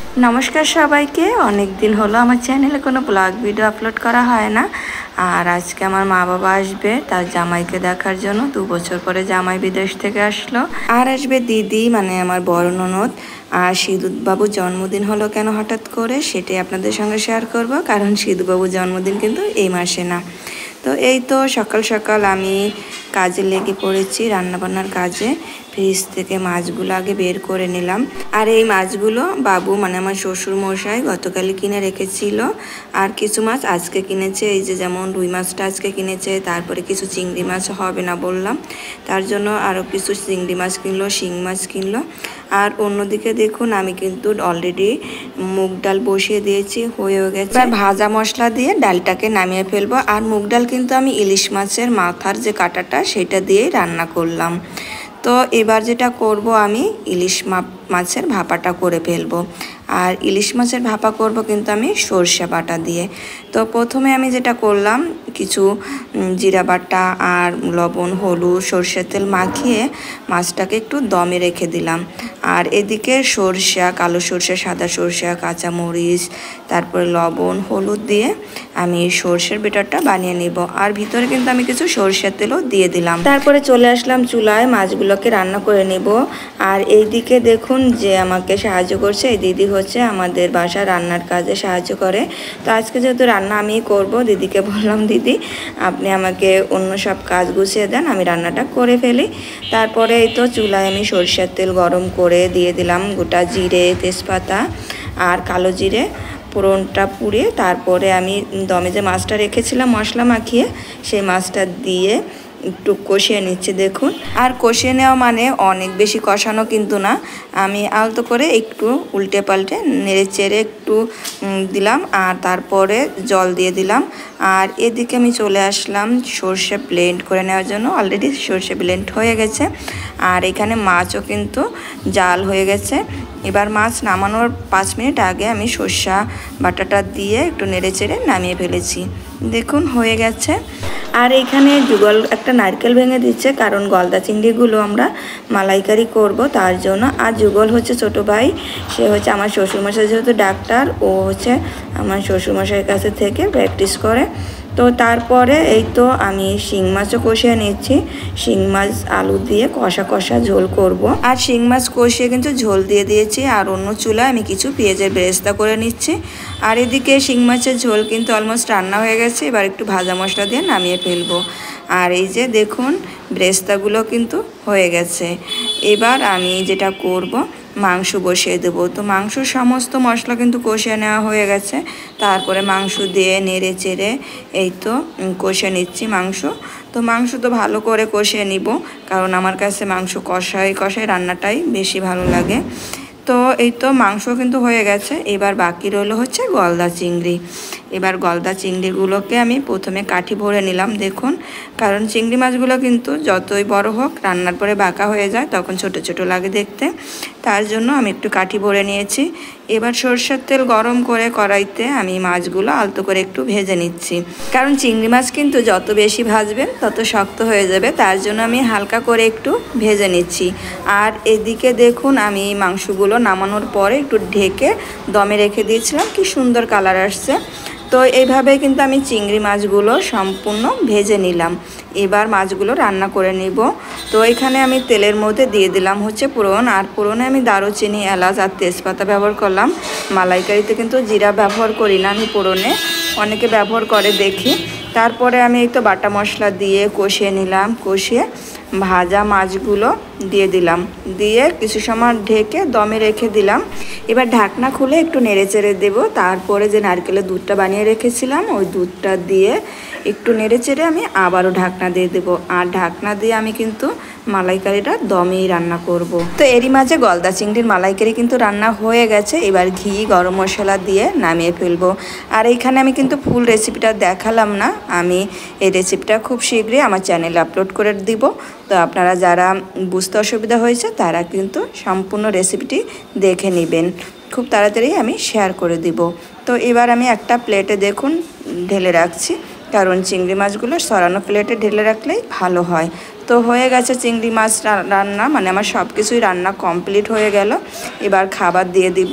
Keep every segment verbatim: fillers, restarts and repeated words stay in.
নমস্কার সবাইকে। অনেক দিন হলো আমার চ্যানেলে কোনো ব্লগ ভিডিও আপলোড করা হয় না। আর আজকে আমার মা বাবা আসবে তার জামাইকে দেখার জন্য। দু বছর পরে জামাই বিদেশ থেকে আসলো। আর আসবে দিদি, মানে আমার বড় ননদ। আর সিধুবাবুর জন্মদিন হলো কেন হঠাৎ করে, সেটাই আপনাদের সঙ্গে শেয়ার করব। কারণ সিধুবাবুর জন্মদিন কিন্তু এই মাসে না। তো এই তো সকাল সকাল আমি কাজে লেগে পড়েছি, রান্নাবান্নার কাজে। ফ্রিজ থেকে মাছগুলো আগে বের করে নিলাম। আর এই মাছগুলো বাবু, মানে আমার শ্বশুর মশাই গতকালই কিনে রেখেছিল। আর কিছু মাছ আজকে কিনেছে, এই যে যেমন রুই মাছটা আজকে কিনেছে। তারপরে কিছু চিংড়ি মাছ হবে না বললাম, তার জন্য আরও কিছু চিংড়ি মাছ কিনলো, শিং মাছ কিনলো। আর অন্যদিকে দেখুন আমি কিন্তু অলরেডি মুগ ডাল বসিয়ে দিয়েছি, হয়েও গেছে। এবার ভাজা মশলা দিয়ে ডালটাকে নামিয়ে ফেলবো। আর মুগ ডাল কিন্তু আমি ইলিশ মাছের মাথার যে কাঁটাটা সেটা দিয়েই রান্না করলাম। তো এবার যেটা করব, আমি ইলিশ মাছের ভাপাটা করে ফেলবো। আর ইলিশ মাছের ভাপা করব কিন্তু আমি সরষে বাটা দিয়ে। তো প্রথমে আমি যেটা করলাম, কিছু জিরা বাটা আর লবণ, হলুদ, সরষের তেল মাখিয়ে মাছটাকে একটু দমে রেখে দিলাম। আর এদিকে সরষা, কালো সরষে, সাদা সরষা, কাঁচামরিচ, তারপরে লবণ, হলুদ দিয়ে আমি সরষের বেটারটা বানিয়ে নিব। আর ভিতরে কিন্তু আমি কিছু সরষের তেলও দিয়ে দিলাম। তারপরে চলে আসলাম চুলায়, মাছগুলোকে রান্না করে নেব। আর এইদিকে দেখুন যে আমাকে সাহায্য করছে এই দিদি, হচ্ছে আমাদের বাসা রান্নার কাজে সাহায্য করে। তো আজকে যেহেতু রান্না আমি করব, দিদিকে বললাম দিদি আপনি আমাকে অন্য সব কাজ গুছিয়ে দেন, আমি রান্নাটা করে ফেলি। তারপরে এই তো চুলায় আমি সরষের তেল গরম করে দিয়ে দিলাম গোটা জিরে, তেজপাতা আর কালো জিরে ফোড়নটা পুড়িয়ে, তারপরে আমি দমে যে মাছটা রেখেছিলাম মশলা মাখিয়ে, সেই মাছটা দিয়ে একটু কষিয়ে নিচ্ছি দেখুন। আর কষিয়ে নেওয়া মানে অনেক বেশি কষানো কিন্তু না, আমি আলতো করে একটু উল্টে পাল্টে নেড়ে চেড়ে একটু দিলাম। আর তারপরে জল দিয়ে দিলাম। আর এদিকে আমি চলে আসলাম সর্ষে ব্লেন্ড করে নেওয়ার জন্য। অলরেডি সর্ষে ব্লেন্ড হয়ে গেছে। আর এখানে মাছও কিন্তু জাল হয়ে গেছে। এবার মাছ নামানোর পাঁচ মিনিট আগে আমি সর্ষা বাটাটা দিয়ে একটু নেড়ে চেড়ে নামিয়ে ফেলেছি, দেখুন হয়ে গেছে। আর এখানে যুগল একটা নারকেল ভেঙে দিচ্ছে, কারণ গলদা চিংড়িগুলো আমরা মালাইকারি করব তার জন্য। আর যুগল হচ্ছে ছোটো ভাই, সে হচ্ছে আমার শ্বশুরমশাই যেহেতু ডাক্তার, ও হচ্ছে আমার শ্বশুরমশাইয়ের কাছে থেকে প্র্যাকটিস করে। তো তারপরে এই তো আমি শিং মাছও কষিয়ে নিচ্ছি। শিং মাছ আলু দিয়ে কষা কষা ঝোল করব। আর শিং মাছ কষিয়ে কিন্তু ঝোল দিয়ে দিয়েছি। আর অন্য চুলায় আমি কিছু পেঁয়াজের বেরেস্তা করে নিচ্ছি। আর এদিকে শিং মাছের ঝোল কিন্তু অলমোস্ট রান্না হয়ে গেছে, এবার একটু ভাজা মশলা দিয়ে নামিয়ে ফেলবো। আর এই যে দেখুন বেরেস্তাগুলো কিন্তু হয়ে গেছে। এবার আমি যেটা করব, মাংস বসিয়ে দেবো। তো মাংস সমস্ত মশলা কিন্তু কষিয়ে নেওয়া হয়ে গেছে। তারপরে মাংস দিয়ে নেড়ে চেড়ে এই তো কষিয়ে নিচ্ছি মাংস। তো মাংস তো ভালো করে কষিয়ে নিব, কারণ আমার কাছে মাংস কষাই কষাই রান্নাটাই বেশি ভালো লাগে। তো এই তো মাংস কিন্তু হয়ে গেছে। এবার বাকি রইল হচ্ছে গলদা চিংড়ি। এবার গলদা চিংড়িগুলোকে আমি প্রথমে কাঠি ভরে নিলাম দেখুন, কারণ চিংড়ি মাছগুলো কিন্তু যতই বড় হোক রান্নার পরে বাঁকা হয়ে যায়, তখন ছোট ছোট লাগে দেখতে। তার জন্য আমি একটু কাঠি ভরে নিয়েছি। এবার সরষের তেল গরম করে কড়াইতে আমি মাছগুলো আলতো করে একটু ভেজে নিচ্ছি, কারণ চিংড়ি মাছ কিন্তু যত বেশি ভাজবেন তত শক্ত হয়ে যাবে, তার জন্য আমি হালকা করে একটু ভেজে নিচ্ছি। আর এদিকে দেখুন আমি মাংসগুলো নামানোর পরে একটু ঢেকে দমে রেখে দিয়েছিলাম, কি সুন্দর কালার আসছে। তো এইভাবে কিন্তু আমি চিংড়ি মাছগুলো সম্পূর্ণ ভেজে নিলাম। এবার মাছগুলো রান্না করে নিব। তো এখানে আমি তেলের মধ্যে দিয়ে দিলাম হচ্ছে ফোড়ন। আর ফোড়নে আমি দারুচিনি, এলাচ আর তেজপাতা ব্যবহার করলাম। মালাইকারিতে কিন্তু জিরা ব্যবহার করি না আমি ফোড়নে, অনেকে ব্যবহার করে দেখি। তারপরে আমি এই তো বাটা মশলা দিয়ে কষিয়ে নিলাম। কষিয়ে ভাজা মাছগুলো দিয়ে দিলাম, দিয়ে কিছু সময় ঢেকে দমে রেখে দিলাম। এবার ঢাকনা খুলে একটু নেড়ে চেড়ে দেবো। তারপরে যে নারকেলের দুধটা বানিয়ে রেখেছিলাম ওই দুধটা দিয়ে একটু নেড়ে চেড়ে আমি আবারও ঢাকনা দিয়ে দেবো। আর ঢাকনা দিয়ে আমি কিন্তু মালাইকারিটা দমেই রান্না করব। তো এরই মাঝে গলদা চিংড়ির মালাইকারি কিন্তু রান্না হয়ে গেছে। এবার ঘি, গরম মশলা দিয়ে নামিয়ে ফেলবো। আর এইখানে আমি কিন্তু ফুল রেসিপিটা দেখালাম না, আমি এই রেসিপিটা খুব শীঘ্রই আমার চ্যানেলে আপলোড করে দিব। তো আপনারা যারা বুঝতে অসুবিধা হয়েছে তারা কিন্তু সম্পূর্ণ রেসিপিটি দেখে নেবেন, খুব তাড়াতাড়ি আমি শেয়ার করে দিব। তো এবার আমি একটা প্লেটে দেখুন ঢেলে রাখছি, কারণ চিংড়ি মাছগুলো সরানো প্লেটে ঢেলে রাখলেই ভালো হয়। তো হয়ে গেছে চিংড়ি মাছ রান্না, মানে আমার সব কিছুই রান্না কমপ্লিট হয়ে গেল। এবার খাবার দিয়ে দিব।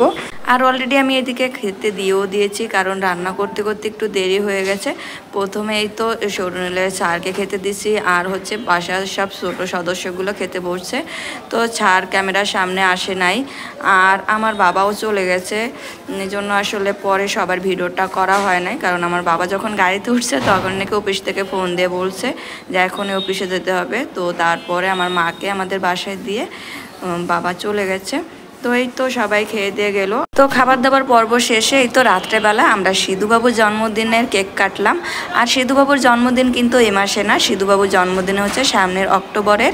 আর অলরেডি আমি এদিকে খেতে দিয়েও দিয়েছি, কারণ রান্না করতে করতে একটু দেরি হয়ে গেছে। প্রথমে এই তো সরুনীলের স্যারকে খেতে দিছি, আর হচ্ছে বাসার সব ছোটো সদস্যগুলো খেতে বসছে। তো স্যার ক্যামেরার সামনে আসে নাই, আর আমার বাবাও চলে গেছে, এই জন্য আসলে পরে সবার ভিডিওটা করা হয় নাই। কারণ আমার বাবা যখন গাড়িতে উঠছে তখন নাকি অফিস থেকে ফোন দিয়ে বলছে যে এখনই অফিসে যেতে হবে। তো তারপরে আমার মাকে আমাদের বাসায় দিয়ে বাবা চলে গেছে। তো এই তো সবাই খেয়ে দিয়ে গেল। তো খাবার দাবার পর্ব শেষে এই তো রাত্রেবেলা আমরা সিধুবাবুর জন্মদিনের কেক কাটলাম। আর সিধুবাবুর জন্মদিন কিন্তু এ মাসে না, সিধুবাবুর জন্মদিন হচ্ছে সামনের অক্টোবরের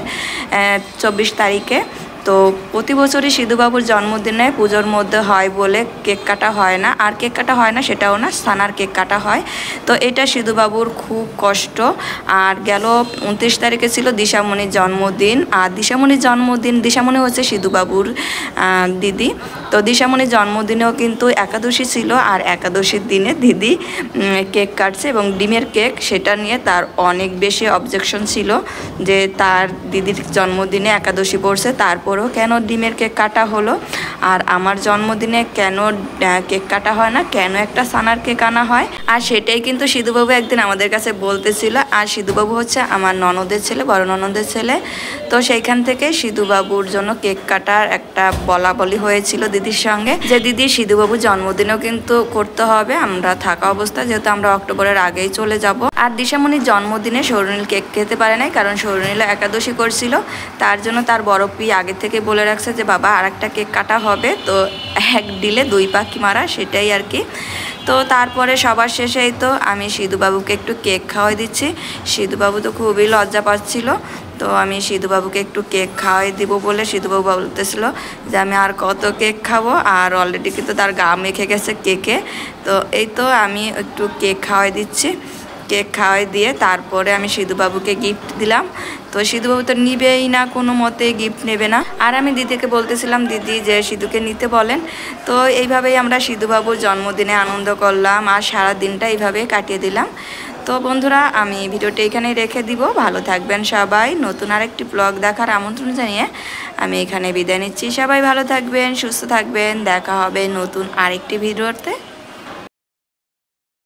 চব্বিশ তারিখে। তো প্রতি বছরই সিধুবাবুর জন্মদিনে পুজোর মধ্যে হয় বলে কেক কাটা হয় না। আর কেক কাটা হয় না সেটাও না, স্থানার কেক কাটা হয়। তো এটা সিধুবাবুর খুব কষ্ট। আর গেল উনত্রিশ তারিখে ছিল দিশামণির জন্মদিন। আর দিশামণির জন্মদিন, দিশামণি হচ্ছে সিধুবাবুর দিদি। তো দিশামণির জন্মদিনেও কিন্তু একাদশী ছিল, আর একাদশীর দিনে দিদি কেক কাটছে এবং ডিমের কেক, সেটা নিয়ে তার অনেক বেশি অবজেকশন ছিল যে তার দিদির জন্মদিনে একাদশী পড়ছে, তারপর কেন ডিমের কেক কাটা হলো, আর আমার জন্মদিনে কেন কেক কাটা হয় না, কেন একটা সানার কেক আনা হয়। আর সেটাই কিন্তু সিধুবাবু একদিন আমাদের কাছে বলতেছিল। আর সিধুবাবু হচ্ছে আমার ননদের ছেলে, বড় ননদের ছেলে। তো সেইখান থেকে সিধুবাবুর জন্য কেক কাটার একটা বলা বলি হয়েছিল দিদির সঙ্গে, যে দিদি সিধুবাবুর জন্মদিনেও কিন্তু করতে হবে আমরা থাকা অবস্থা, যেহেতু আমরা অক্টোবরের আগেই চলে যাব। আর দিশামণির জন্মদিনে সরুনীল কেক খেতে পারে নাই, কারণ সরুনীল একাদশী করছিল। তার জন্য তার বড় পি আগে থেকে বলে রাখছে যে বাবা আর একটা কেক কাটা হবে, তো এক ডিলে দুই পাখি মারা, সেটাই আর কি। তো তারপরে সবার শেষেই তো আমি সিধুবাবুকে একটু কেক খাওয়াই দিচ্ছি। সিধুবাবু তো খুবই লজ্জা পাচ্ছিল। তো আমি সিধুবাবুকে একটু কেক খাওয়াই দিব বলে সিধুবাবু বলতেছিল যে আমি আর কত কেক খাবো, আর অলরেডি কিন্তু তার গা মেখে গেছে কেকে। তো এই তো আমি একটু কেক খাওয়াই দিচ্ছি। কেক খাওয়াই দিয়ে তারপরে আমি সিধুবাবুকে গিফট দিলাম। তো সিধুবাবু তো নিবেই না, কোনো মতে গিফট নেবে না। আর আমি দিদিকে বলতেছিলাম দিদি যে সিধুকে নিতে বলেন। তো এইভাবেই আমরা সিধুবাবুর জন্মদিনে আনন্দ করলাম, আর সারা দিনটা এইভাবেই কাটিয়ে দিলাম। তো বন্ধুরা, আমি ভিডিওটা এখানেই রেখে দিব। ভালো থাকবেন সবাই। নতুন আরেকটি ব্লগ দেখার আমন্ত্রণ জানিয়ে আমি এখানে বিদায় নিচ্ছি। সবাই ভালো থাকবেন, সুস্থ থাকবেন। দেখা হবে নতুন আরেকটি ভিডিওতে।